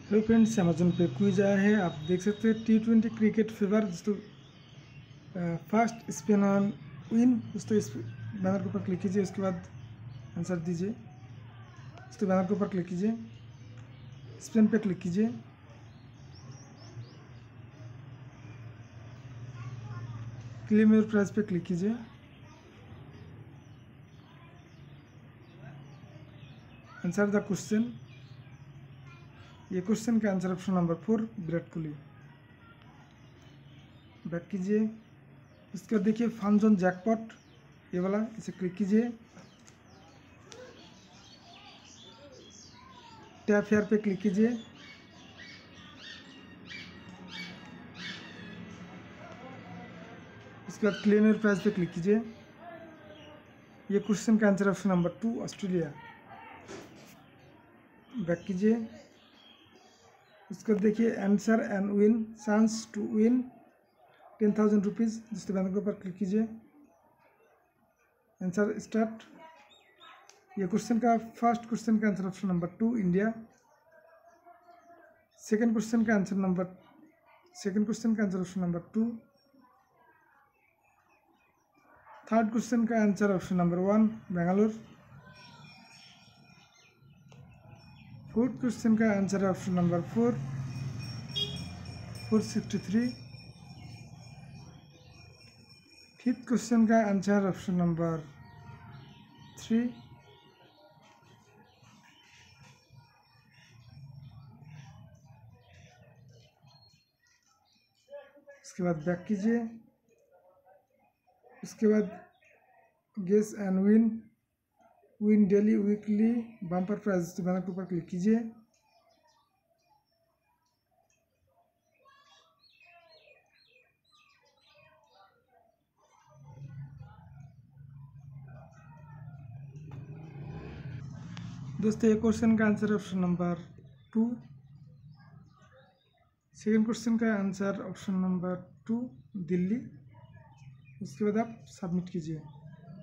Hello friends, Amazon pay quiz आया है। आप देख सकते हैं T20 क्रिकेट फीवर। दोस्तों फर्स्ट स्पिन ऑन विन। दोस्तों इस बैनर के ऊपर क्लिक कीजिए, उसके बाद आंसर दीजिए। दोस्तों बैनर के ऊपर क्लिक कीजिए, स्पिन पे क्लिक कीजिए, क्लेम योर प्राइज पे क्लिक कीजिए, आंसर द क्वेश्चन। ये क्वेश्चन का answer option number 4 Virat Kohli. Back कीजिए, उसके बाद देखिए फन जोन जैकपॉट, ये वाला, इसे क्लिक कीजिए, टैप हेयर पे क्लिक कीजिए, उसके बाद क्लेम योर प्राइज पे क्लिक कीजिए। ये क्वेश्चन का answer option number 2 Australia. Back कीजिए, उसके बाद देखिए answer and win, chance to win 10,000 rupees. जिसके बैंक के ऊपर क्लिक कीजिए, आंसर स्टार्ट। ये क्वेश्चन का फर्स्ट क्वेश्चन का answer option number 2 India. Second question का answer option number 2। Third question का answer option number 1 Bengaluru. Fourth question का answer option number 4 463। Fifth question का आंसर ऑप्शन नंबर 3। उसके बाद बैक कीजिए, उसके बाद guess and win daily weekly bumper prize banner के ऊपर क्लिक कीजिए। दोस्तों ये क्वेश्चन का answer option number 2। Second question का आंसर ऑप्शन नंबर 2 दिल्ली। उसके बाद आप सबमिट कीजिए।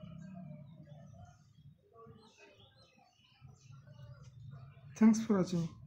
Thanks for watching.